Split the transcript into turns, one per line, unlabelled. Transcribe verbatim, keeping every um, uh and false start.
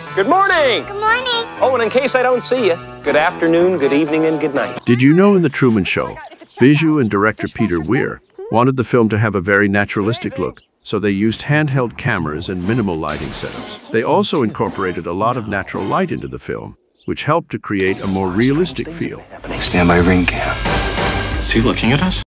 Good morning.
Good morning.
Oh, and in case I don't see you, good afternoon, good evening, and good night.
Did you know in the Truman Show, Biziou and director Peter Weir wanted the film to have a very naturalistic look, so they used handheld cameras and minimal lighting setups. They also incorporated a lot of natural light into the film, which helped to create a more realistic feel.
Stand by ring cam.
Is he looking at us?